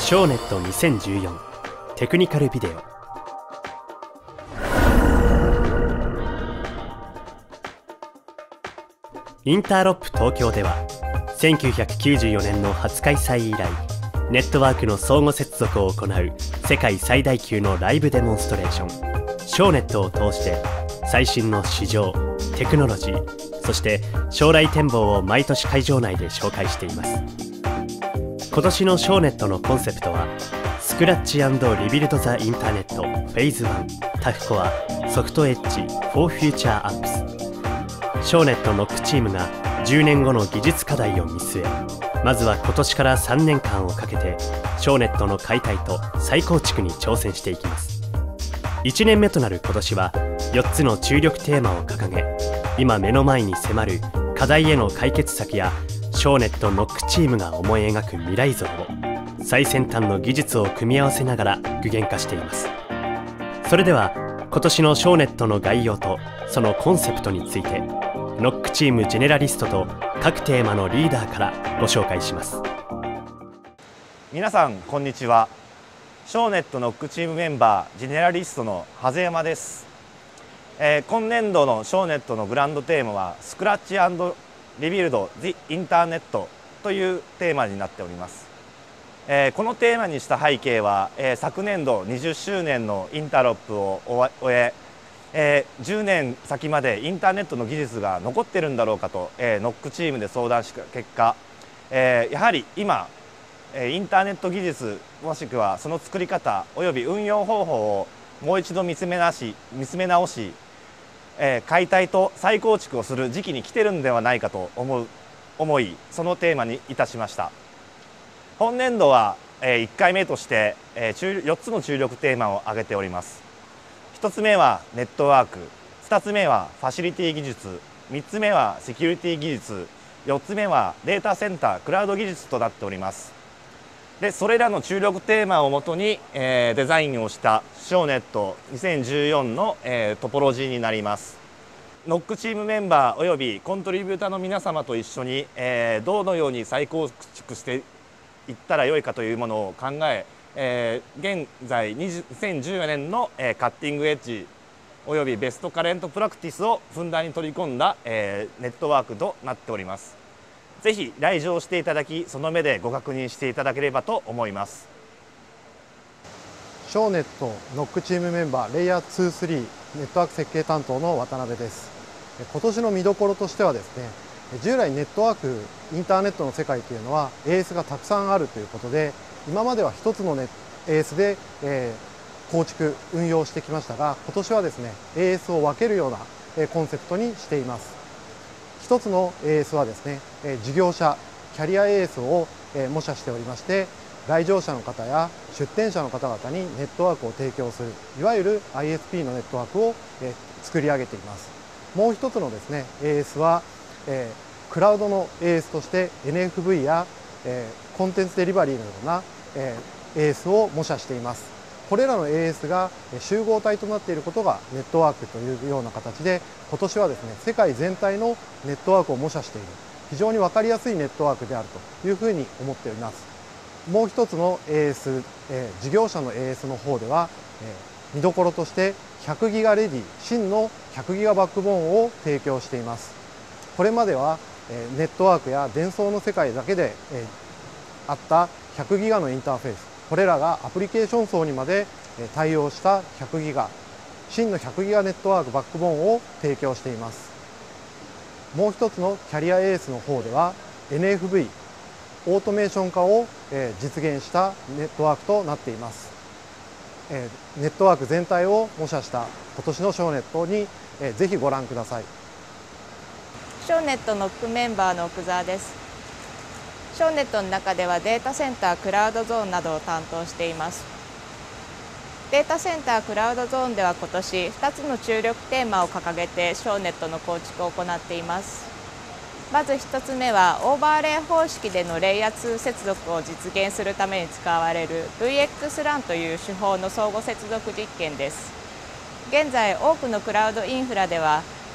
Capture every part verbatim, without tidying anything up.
ショーネットにせんじゅうよんテクニカルビデオ。インターロップ東京ではせんきゅうひゃくきゅうじゅうよねんの初開催以来、ネットワークの相互接続を行う世界最大級のライブデモンストレーション、ショーネットを通して最新の市場、テクノロジー、そして将来展望を毎年会場内で紹介しています。今年のショーネットのコンセプトは、スクラッチ&リビルド・ザ・インターネットフェーズワンタフコアソフトエッジフォー・フューチャー・アップス。ショーネットノックチームがじゅうねんごの技術課題を見据え、まずは今年からさんねんかんをかけてショーネットの解体と再構築に挑戦していきます。いちねんめとなる今年はよっつの注力テーマを掲げ、今目の前に迫る課題への解決策やショーネットノックチームが思い描く未来像を最先端の技術を組み合わせながら具現化しています。それでは今年のショーネットの概要とそのコンセプトについて、ノックチームジェネラリストと各テーマのリーダーからご紹介します。 皆さんこんにちは。ショーネットノックチームメンバージェネラリストの長谷山です。えー、今年度のショーネットのグランドテーマはスクラッチ&リビルド・ジ・インターネットというテーマになっております。えー、このテーマにした背景は、えー、昨年度にじゅっしゅうねんのインターロップを終ええー、じゅうねん先までインターネットの技術が残ってるんだろうかと、えー、ノックチームで相談した結果、えー、やはり今、えー、インターネット技術もしくはその作り方および運用方法をもう一度見つめ直し見つめ直しえー、解体と再構築をする時期に来てるんではないかと思う思い、そのテーマにいたしました。本年度は、えー、いっかいめとして、えー、よっつの注力テーマを挙げております。ひとつめはネットワーク、ふたつめはファシリティ技術、みっつめはセキュリティ技術、よっつめはデータセンタークラウド技術となっております。でそれらの注力テーマをもとに、えー、デザインをしたショーネットにせんじゅうよんの、えー、トポロジーになります。ノックチームメンバーおよびコントリビューターの皆様と一緒に、えー、どのように再構築していったらよいかというものを考ええー、現在にせんじゅうよねんの、えー、カッティングエッジおよびベストカレントプラクティスをふんだんに取り込んだ、えー、ネットワークとなっております。ぜひ来場していただき、その目でご確認していただければと思います。 ショーネットノックチームメンバーレイヤーツー、スリーネットワーク設計担当の渡辺です。今年の見どころとしてはですね、従来ネットワークインターネットの世界というのは エーエス がたくさんあるということで、今までは一つの、ね、エーエス で、えー、構築運用してきましたが、今年はですね エーエス を分けるような、えー、コンセプトにしています。一つの エーエス はですね、えー、事業者キャリア エーエス を、えー、模写しておりまして、来場者の方や出店者の方々にネットワークを提供する、いわゆる アイエスピー のネットワークを、えー、作り上げています。もう一つのですね エーエス は、えー、クラウドの エーエス として エヌエフブイ や、えー、コンテンツデリバリーのような、えー、エーエス を模写しています。これらの エーエス が集合体となっていることがネットワークというような形で、今年はですね世界全体のネットワークを模写している、非常に分かりやすいネットワークであるというふうに思っております。もう一つの エーエス、えー、事業者の エーエス の方では、えー、見どころとしてひゃくギガレディ、真のひゃくギガバックボーンを提供しています。これまでは、えー、ネットワークや伝送の世界だけで、えー、あったひゃくギガのインターフェース、これらがアプリケーション層にまで対応したひゃくギガ、真のひゃくギガネットワークバックボーンを提供しています。もう一つのキャリア エーエス の方では エヌエフブイ、オートメーション化を実現したネットワークとなっています。ネットワーク全体を模写した今年のショーネットにぜひご覧ください。 ショーネットノックメンバーの奥澤です。ショーネットの中ではデータセンタークラウドゾーンなどを担当しています。データセンタークラウドゾーンでは今年ふたつの注力テーマを掲げてショーネットの構築を行っています。まずひとつめはオーバーレイ方式でのレイヤーツー接続を実現するために使われる ブイエックスラン という手法の相互接続実験です。現在多くのクラウドインフラでは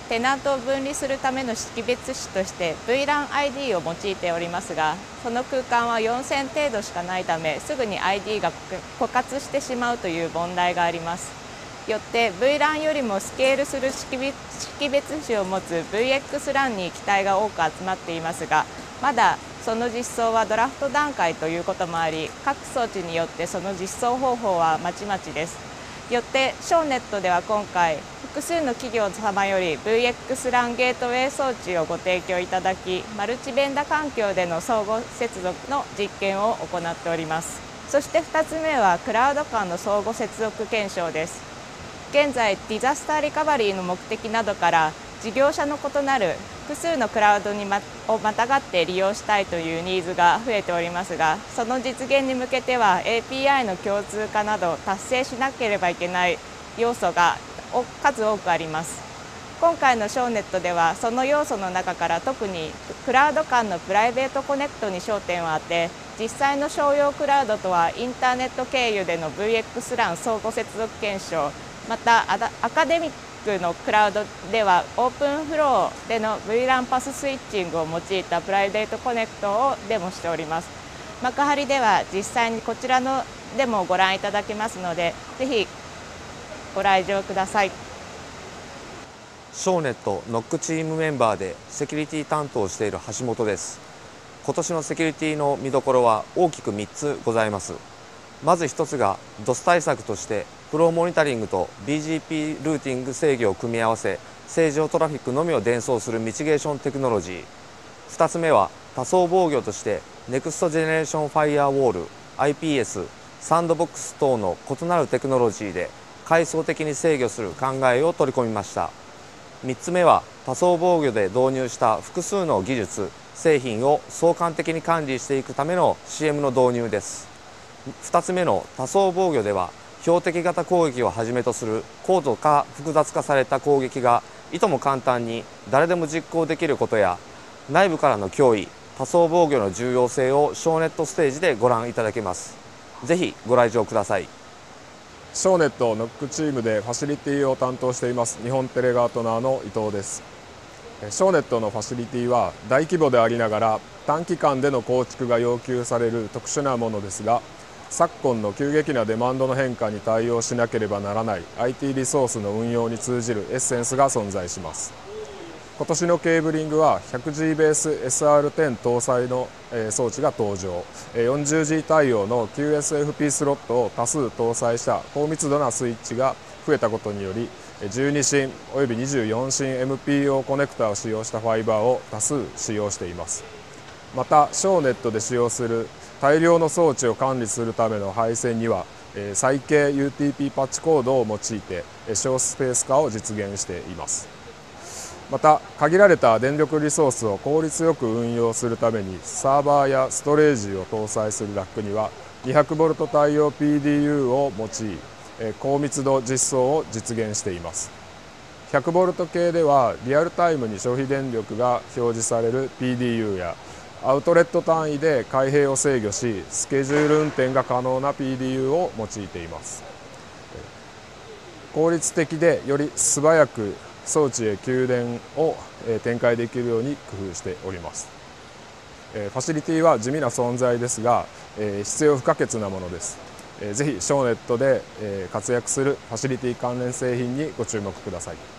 テナントを分離するための識別子として ブイランアイディー を用いておりますが、その空間はよんせん程度しかないため、すぐに アイディー が枯渇してしまうという問題があります。よって ブイラン よりもスケールする識別子を持つ ブイエックスラン に期待が多く集まっていますが、まだその実装はドラフト段階ということもあり、各装置によってその実装方法はまちまちです。よってショーネットでは今回複数の企業様より ブイエックスラン ゲートウェイ装置をご提供いただき、マルチベンダ環境での相互接続の実験を行っております。そしてふたつめはクラウド間の相互接続検証です。現在ディザスターリカバリーの目的などから事業者の異なる複数のクラウドにまをまたがって利用したいというニーズが増えておりますが、その実現に向けては エーピーアイ の共通化など達成しなければいけない要素が数多くあります。今回のショーネットではその要素の中から特にクラウド間のプライベートコネクトに焦点を当て、実際の商用クラウドとはインターネット経由での ブイエックスラン 相互接続検証、またアカデミックのクラウドではオープンフローでの ブイラン パススイッチングを用いたプライベートコネクトをデモしております。幕張では実際にこちらのデモをご覧いただけますので、ぜひご来場ください。 ショーネットノックチームメンバーでセキュリティ担当をしている橋本です。今年のセキュリティの見どころは大きくみっつございます。まずひとつが ドス 対策としてフローモニタリングと ビージーピー ルーティング制御を組み合わせ、正常トラフィックのみを伝送するミチゲーションテクノロジー。ふたつめは多層防御としてネクストジェネレーションファイアウォール、アイピーエス、サンドボックス等の異なるテクノロジーで階層的に制御する考えを取り込みました。みっつめは多層防御で導入した複数の技術、製品を相関的に管理していくための シーエム の導入です。ふたつめの多層防御では標的型攻撃をはじめとする高度化複雑化された攻撃がいとも簡単に誰でも実行できることや、内部からの脅威、多層防御の重要性をショーネットステージでご覧いただけます。ぜひご来場ください。 ショーネットノックチームでファシリティを担当しています日本テレガートナーの伊藤です。ショーネットのファシリティは大規模でありながら短期間での構築が要求される特殊なものですが、昨今の急激なデマンドの変化に対応しなければならない アイティー リソースの運用に通じるエッセンスが存在します。今年のケーブリングは ひゃくジー ベース エスアールテン 搭載の装置が登場、よんじゅうジー 対応の キューエスエフピー スロットを多数搭載した高密度なスイッチが増えたことにより、じゅうに芯およびにじゅうよん芯 エムピーオー コネクタを使用したファイバーを多数使用しています。またショーネットで使用する大量の装置を管理するための配線には最軽 ユーティーピー パッチコードを用いて省スペース化を実現しています。また限られた電力リソースを効率よく運用するためにサーバーやストレージを搭載するラックには にひゃくボルト 対応 ピーディーユー を用い高密度実装を実現しています。ひゃくボルト 系ではリアルタイムに消費電力が表示される ピーディーユー やアウトレット単位で開閉を制御しスケジュール運転が可能な ピーディーユー を用いています。効率的でより素早く装置へ給電を展開できるように工夫しております。ファシリティは地味な存在ですが必要不可欠なものです。ぜひショーネットで活躍するファシリティ関連製品にご注目ください。